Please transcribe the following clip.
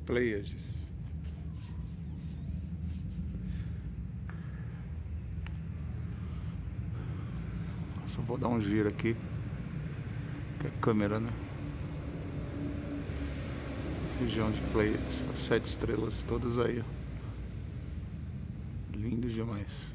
Pleiades. Só vou dar um giro aqui, que é a câmera, né? Região de Pleiades, as 7 estrelas todas aí, ó. Lindo demais.